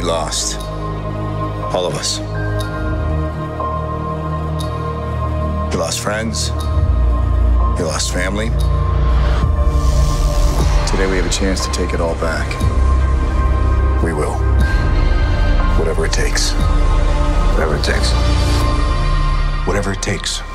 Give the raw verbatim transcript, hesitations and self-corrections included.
lost. All of us. You lost friends. You lost family. Today we have a chance to take it all back. We will. Whatever it takes. Whatever it takes. Whatever it takes.